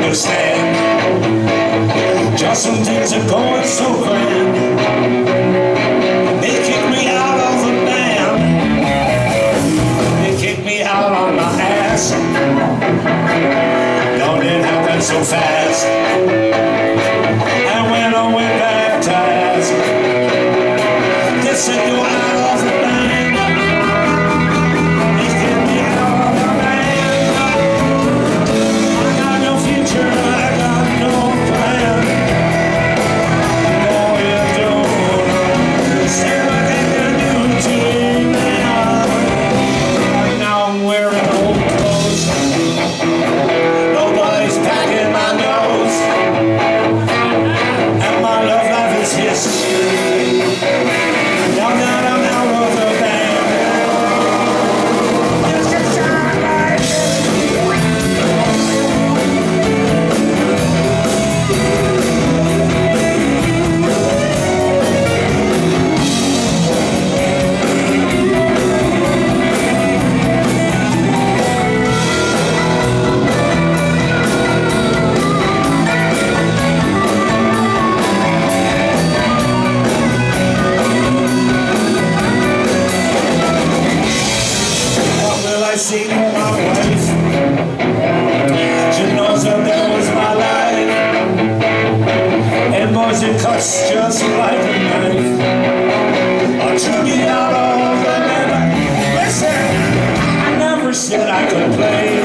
understand. Just some things are going so grand. They kicked me out of the band. They kicked me out on my ass. Don't it happen so fast? And when I went back to ask, they said you're out of the band. They kicked me out of the band. I got no future, I got no plan. No, you don't say what they can do to me now. Right now I'm wearing old clothes. Nobody's packing my nose. And my love life is history. Now that I'm out of the band, it's just shine like I see my wife. She knows that that was my life. And boys, it cuts just like a knife. I took it out of the leather. Listen, I never said I could play.